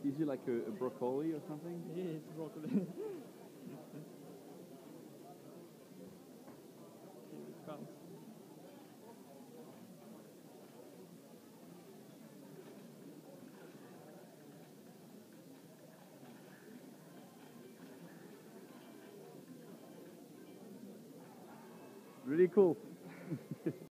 Is it like a broccoli or something? Yeah, it's broccoli. Here it comes. Really cool.